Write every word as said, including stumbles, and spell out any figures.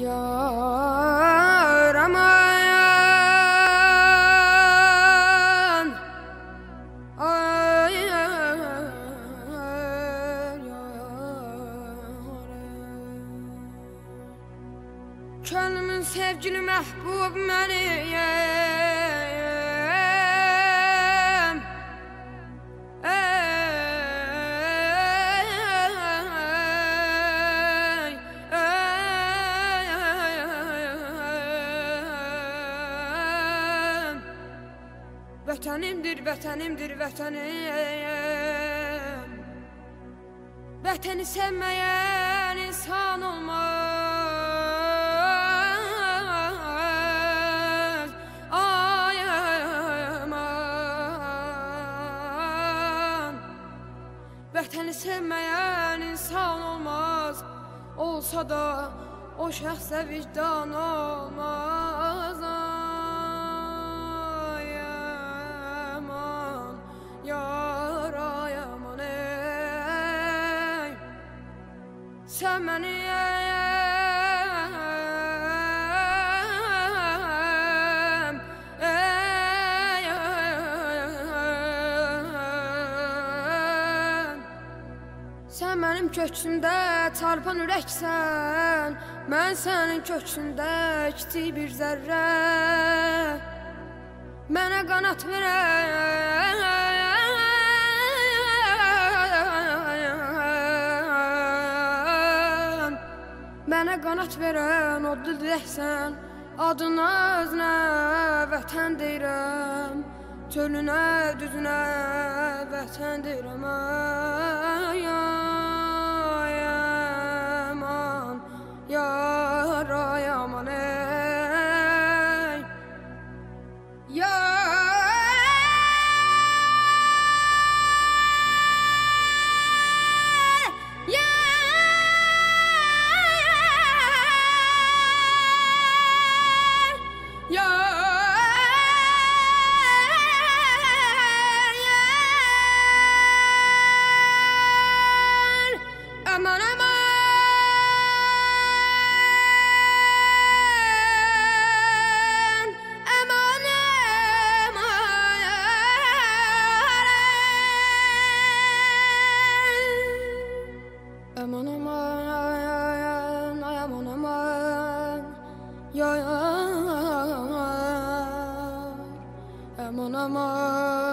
Yar aman, ay yar, könlümün sevgili məhbub məniyəm. Vətənimdir, vətənimdir, vətənim. Vətəni sevməyən insan olmaz. Ay aman, vətəni sevməyən insan olmaz. Olsa da o şəxsə vicdan olmaz. Yar ay aman ey, sen beni ey, ey, sen benim köksümdə çarpan ürəksən, mən sənin köksündə kiçik bir zərrə. Mənə qanat verən, mənə qanat verən odlu diləksən. Adına özünə vətən deyirəm, çölünə düzünə vətən deyirəm. Ay aman, yar ay aman ey, yar. Aman aman, aman aman, aman aman, ay aman aman, yar, aman aman.